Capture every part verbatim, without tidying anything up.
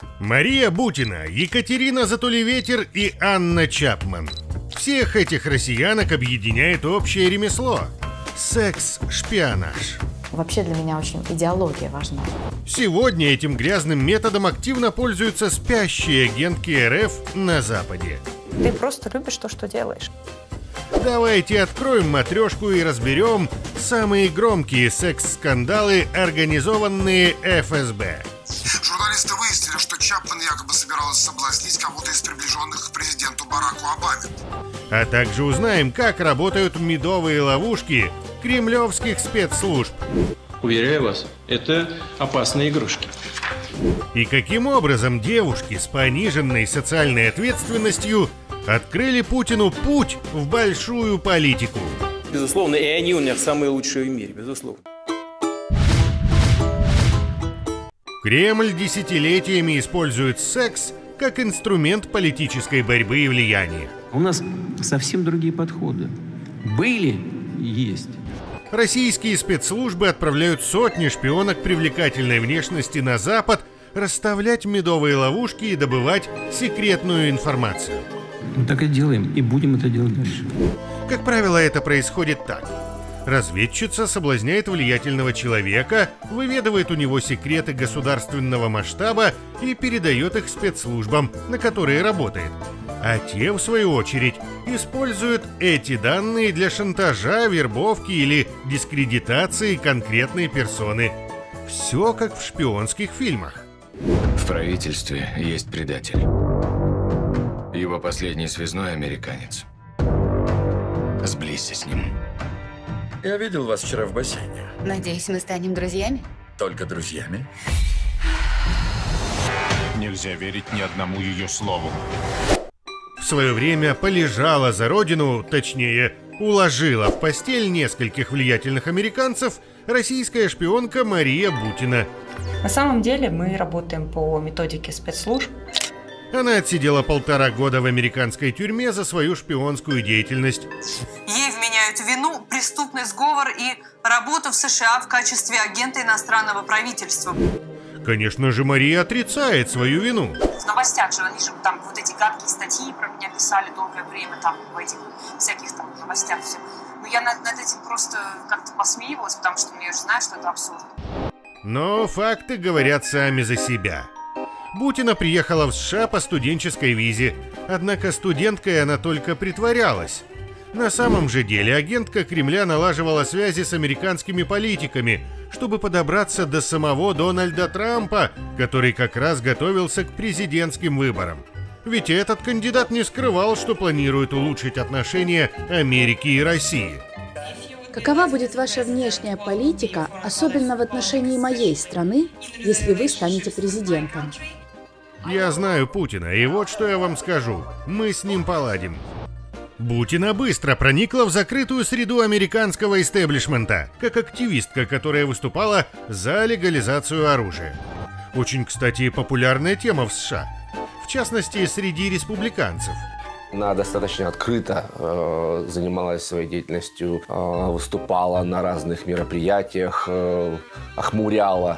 Мария Бутина, Екатерина Затулеветер и Анна Чапман. Всех этих россиянок объединяет общее ремесло – секс-шпионаж. Вообще для меня очень идеология важна. Сегодня этим грязным методом активно пользуются спящие агентки эр эф на Западе. Ты просто любишь то, что делаешь. Давайте откроем матрешку и разберем самые громкие секс-скандалы, организованные эф эс бэ. Журналисты выяснили, что Чапман якобы собиралась соблазнить кого-то из приближенных к президенту Бараку Обаме. А также узнаем, как работают медовые ловушки кремлевских спецслужб. Уверяю вас, это опасные игрушки. И каким образом девушки с пониженной социальной ответственностью открыли Путину путь в большую политику. Безусловно, и они у меня самые лучшие в мире, безусловно. Кремль десятилетиями использует секс как инструмент политической борьбы и влияния. У нас совсем другие подходы. Были и есть. Российские спецслужбы отправляют сотни шпионок привлекательной внешности на Запад расставлять медовые ловушки и добывать секретную информацию. Мы так и делаем, и будем это делать дальше. Как правило, это происходит так. Разведчица соблазняет влиятельного человека, выведывает у него секреты государственного масштаба и передает их спецслужбам, на которые работает. А те, в свою очередь, используют эти данные для шантажа, вербовки или дискредитации конкретной персоны. Все как в шпионских фильмах. В правительстве есть предатель. Его последний связной американец. Сблизься с ним. Я видел вас вчера в бассейне. Надеюсь, мы станем друзьями? Только друзьями? Нельзя верить ни одному ее слову. В свое время полежала за родину, точнее, уложила в постель нескольких влиятельных американцев российская шпионка Мария Бутина. На самом деле мы работаем по методике спецслужб. Она отсидела полтора года в американской тюрьме за свою шпионскую деятельность. Ей вменяют в вину преступный сговор и работу в США в качестве агента иностранного правительства. Конечно же, Мария отрицает свою вину. В новостях же, они же там вот эти гадкие статьи про меня писали долгое время, там в этих всяких там новостях все. Но я над, над этим просто как-то посмеивалась, потому что я же знаю, что это абсурд. Но факты говорят сами за себя. Бутина приехала в США по студенческой визе, однако студенткой она только притворялась. На самом же деле агентка Кремля налаживала связи с американскими политиками, чтобы подобраться до самого Дональда Трампа, который как раз готовился к президентским выборам. Ведь этот кандидат не скрывал, что планирует улучшить отношения Америки и России. Какова будет ваша внешняя политика, особенно в отношении моей страны, если вы станете президентом? Я знаю Путина, и вот что я вам скажу. Мы с ним поладим. Бутина быстро проникла в закрытую среду американского истеблишмента, как активистка, которая выступала за легализацию оружия. Очень, кстати, популярная тема в США. В частности, среди республиканцев. Она достаточно открыто э, занималась своей деятельностью, э, выступала на разных мероприятиях, э, охмуряла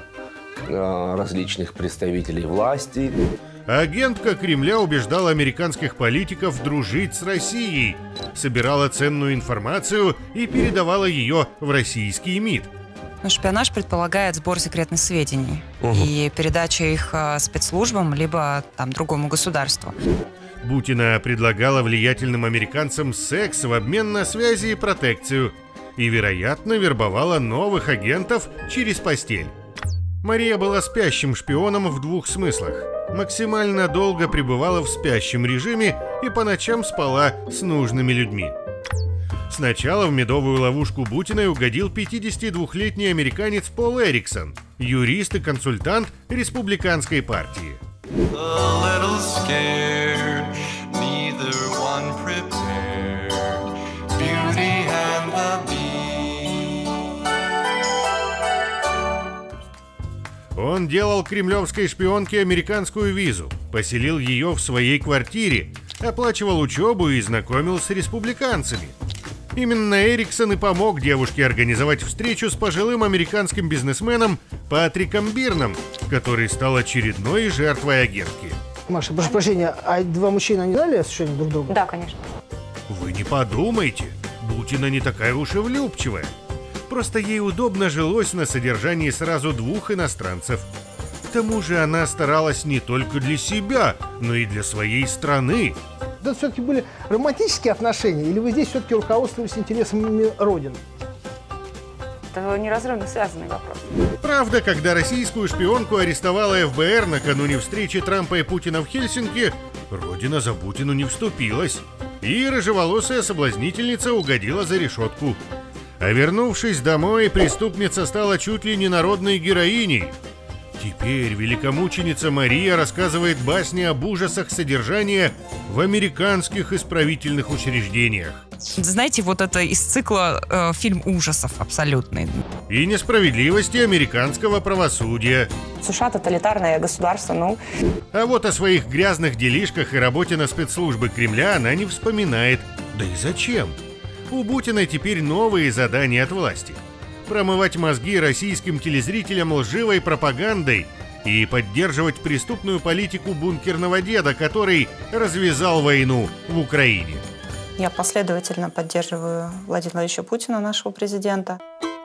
э, различных представителей власти. Агентка Кремля убеждала американских политиков дружить с Россией, собирала ценную информацию и передавала ее в российский МИД. Но шпионаж предполагает сбор секретных сведений Угу. и передачу их э, спецслужбам либо там другому государству. Бутина предлагала влиятельным американцам секс в обмен на связи и протекцию и, вероятно, вербовала новых агентов через постель. Мария была спящим шпионом в двух смыслах. Максимально долго пребывала в спящем режиме и по ночам спала с нужными людьми. Сначала в медовую ловушку Бутиной угодил пятидесятидвухлетний американец Пол Эриксон, юрист и консультант республиканской партии. Он делал кремлевской шпионке американскую визу, поселил ее в своей квартире, оплачивал учебу и знакомил с республиканцами. Именно Эриксон и помог девушке организовать встречу с пожилым американским бизнесменом Патриком Бирном, который стал очередной жертвой агентки. Маша, прошу прощения, а два мужчины, они знали о существовании друг друга? Да, конечно. Вы не подумайте, Бутина не такая уж и влюбчивая. Просто ей удобно жилось на содержании сразу двух иностранцев. К тому же она старалась не только для себя, но и для своей страны. Это все-таки были романтические отношения, или вы здесь все-таки руководствовались интересами Родины? Это неразрывно связанный вопрос. Правда, когда российскую шпионку арестовала эф бэ эр накануне встречи Трампа и Путина в Хельсинки, Родина за Бутину не вступилась, и рыжеволосая соблазнительница угодила за решетку. А вернувшись домой, преступница стала чуть ли не народной героиней. Теперь великомученица Мария рассказывает басни об ужасах содержания в американских исправительных учреждениях. Знаете, вот это из цикла э, фильм ужасов абсолютный. И несправедливости американского правосудия. США тоталитарное государство, ну... А вот о своих грязных делишках и работе на спецслужбы Кремля она не вспоминает. Да и зачем? У Бутиной теперь новые задания от власти. Промывать мозги российским телезрителям лживой пропагандой и поддерживать преступную политику бункерного деда, который развязал войну в Украине. Я последовательно поддерживаю Владимира Владимировича Путина, нашего президента.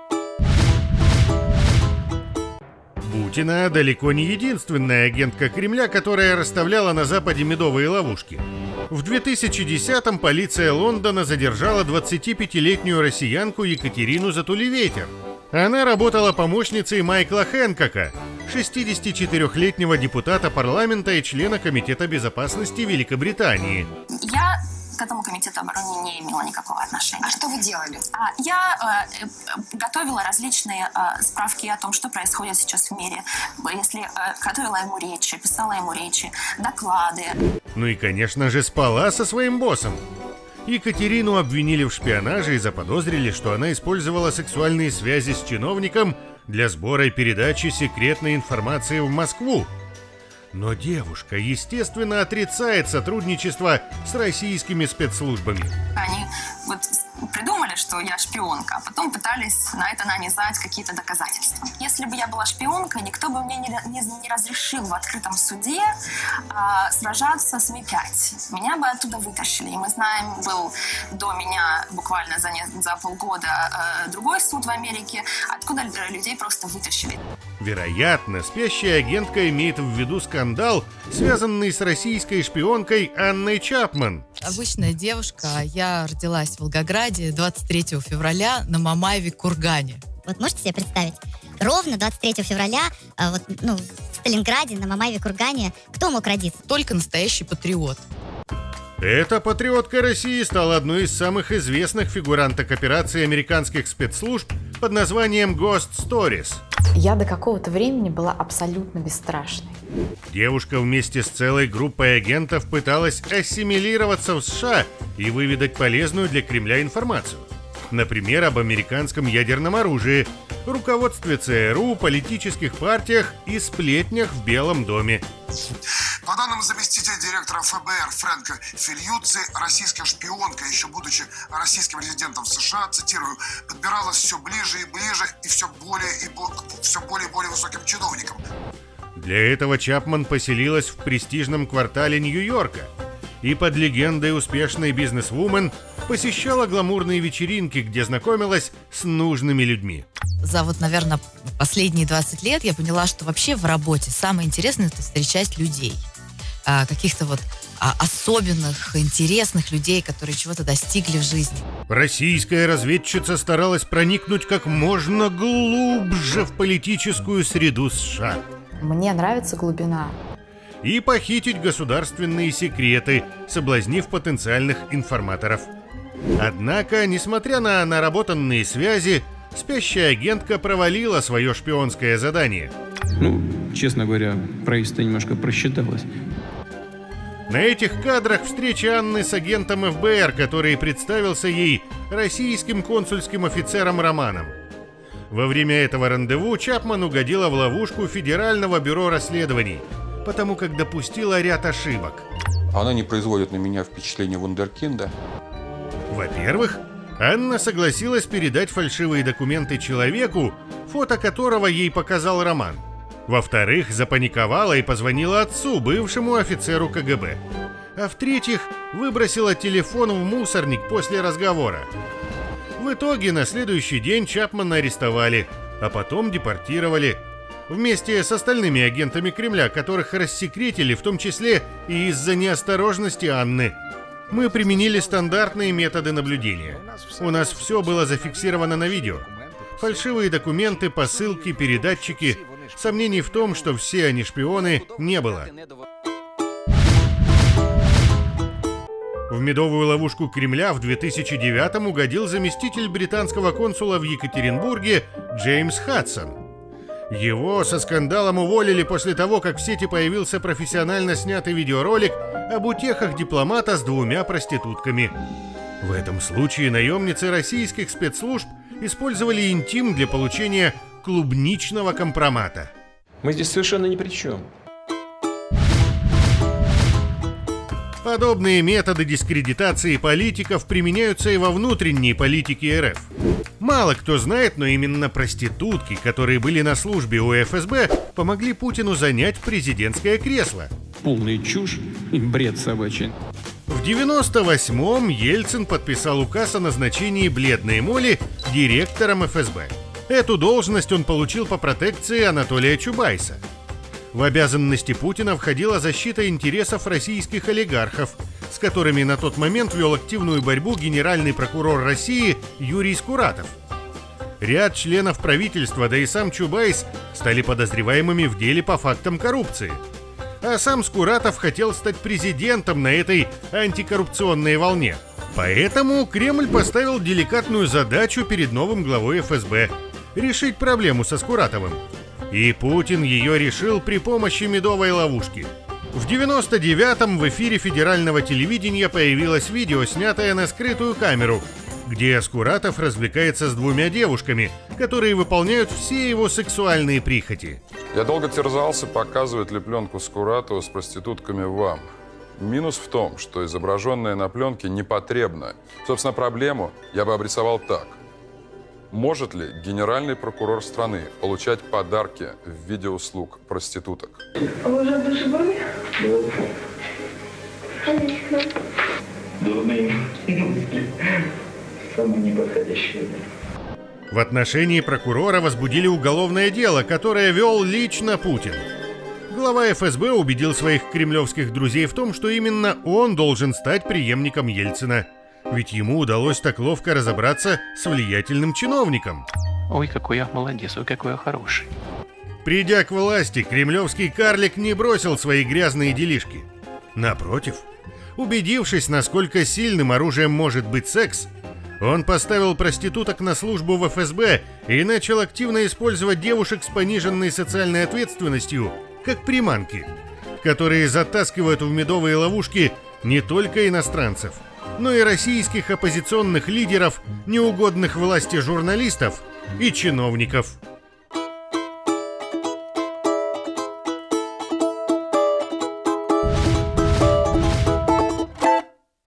Бутина далеко не единственная агентка Кремля, которая расставляла на Западе медовые ловушки. В две тысячи десятом полиция Лондона задержала двадцатипятилетнюю россиянку Екатерину Затулеветер. Она работала помощницей Майкла Хэнкока, шестидесятичетырёхлетнего депутата парламента и члена Комитета безопасности Великобритании. Я к этому комитету обороны не имела никакого отношения. А что вы делали? А, я э, готовила различные э, справки о том, что происходит сейчас в мире. Если э, готовила ему речи, писала ему речи, доклады. Ну и, конечно же, спала со своим боссом. Екатерину обвинили в шпионаже и заподозрили, что она использовала сексуальные связи с чиновником для сбора и передачи секретной информации в Москву. Но девушка, естественно, отрицает сотрудничество с российскими спецслужбами. Они вот придумали, что я шпионка, а потом пытались на это нанизать какие-то доказательства. Если бы я была шпионкой, никто бы мне не, не, не разрешил в открытом суде а, сражаться с Ми пять. Меня бы оттуда вытащили. И мы знаем, был до меня буквально за, не, за полгода а, другой суд в Америке, откуда людей просто вытащили. Вероятно, спящая агентка имеет в виду скандал, связанный с российской шпионкой Анной Чапман. Обычная девушка. Я родилась в Волгограде двадцать третьего февраля на Мамаеве кургане. Вот можете себе представить? Ровно двадцать третьего февраля вот, ну, в Сталинграде на Мамаеве кургане кто мог родиться? Только настоящий патриот. Эта патриотка России стала одной из самых известных фигуранток операции американских спецслужб под названием Ghost Stories. Я до какого-то времени была абсолютно бесстрашной. Девушка вместе с целой группой агентов пыталась ассимилироваться в США и выведать полезную для Кремля информацию. Например, об американском ядерном оружии, руководстве ЦРУ, политических партиях и сплетнях в Белом доме. По данным заместителя директора эф бэ эр Фрэнка Фильюци, российская шпионка, еще будучи российским резидентом в США, цитирую, подбиралась все ближе и ближе и все более и, бо... все более и более высоким чиновникам. Для этого Чапман поселилась в престижном квартале Нью-Йорка и под легендой успешной бизнесвумен посещала гламурные вечеринки, где знакомилась с нужными людьми. За вот, наверное, последние двадцать лет я поняла, что вообще в работе самое интересное — это встречать людей. А, каких-то вот а, особенных, интересных людей, которые чего-то достигли в жизни. Российская разведчица старалась проникнуть как можно глубже в политическую среду США. Мне нравится глубина. И похитить государственные секреты, соблазнив потенциальных информаторов. Однако, несмотря на наработанные связи, спящая агентка провалила свое шпионское задание. Ну, честно говоря, правительство немножко просчиталось. На этих кадрах встреча Анны с агентом эф бэ эр, который представился ей российским консульским офицером Романом. Во время этого рандеву Чапман угодила в ловушку Федерального бюро расследований, потому как допустила ряд ошибок. Она не производит на меня впечатления вундеркинда. Во-первых, Анна согласилась передать фальшивые документы человеку, фото которого ей показал Роман. Во-вторых, запаниковала и позвонила отцу, бывшему офицеру ка гэ бэ. А в-третьих, выбросила телефон в мусорник после разговора. В итоге на следующий день Чапмана арестовали, а потом депортировали. Вместе с остальными агентами Кремля, которых рассекретили, в том числе и из-за неосторожности Анны. Мы применили стандартные методы наблюдения. У нас все было зафиксировано на видео. Фальшивые документы, посылки, передатчики. Сомнений в том, что все они шпионы, не было. В медовую ловушку Кремля в две тысячи девятом угодил заместитель британского консула в Екатеринбурге Джеймс Хадсон. Его со скандалом уволили после того, как в сети появился профессионально снятый видеоролик об утехах дипломата с двумя проститутками. В этом случае наемницы российских спецслужб использовали интим для получения клубничного компромата. Мы здесь совершенно ни при чем. Подобные методы дискредитации политиков применяются и во внутренней политике эр эф. Мало кто знает, но именно проститутки, которые были на службе у эф эс бэ, помогли Путину занять президентское кресло. Полная чушь и бред собачий. В девяносто восьмом Ельцин подписал указ о назначении Бледной Молли директором эф эс бэ. Эту должность он получил по протекции Анатолия Чубайса. В обязанности Путина входила защита интересов российских олигархов, с которыми на тот момент вел активную борьбу генеральный прокурор России Юрий Скуратов. Ряд членов правительства, да и сам Чубайс, стали подозреваемыми в деле по фактам коррупции. А сам Скуратов хотел стать президентом на этой антикоррупционной волне. Поэтому Кремль поставил деликатную задачу перед новым главой эф эс бэ – решить проблему со Скуратовым. И Путин ее решил при помощи медовой ловушки. В девяносто девятом в эфире федерального телевидения появилось видео, снятое на скрытую камеру, где Скуратов развлекается с двумя девушками, которые выполняют все его сексуальные прихоти. Я долго терзался, показывать ли пленку Скуратова с проститутками вам. Минус в том, что изображенное на пленке непотребно. Собственно, проблему я бы обрисовал так. Может ли генеральный прокурор страны получать подарки в виде услуг проституток? А вы уже в душе были? Конечно. Дурные. Самые неподходящие. В отношении прокурора возбудили уголовное дело, которое вел лично Путин. Глава эф эс бэ убедил своих кремлевских друзей в том, что именно он должен стать преемником Ельцина. Ведь ему удалось так ловко разобраться с влиятельным чиновником. Ой, какой я молодец, ой, какой я хороший. Придя к власти, кремлевский карлик не бросил свои грязные делишки. Напротив, убедившись, насколько сильным оружием может быть секс, он поставил проституток на службу в эф эс бэ и начал активно использовать девушек с пониженной социальной ответственностью как приманки, которые затаскивают в медовые ловушки не только иностранцев, но и российских оппозиционных лидеров, неугодных власти журналистов и чиновников.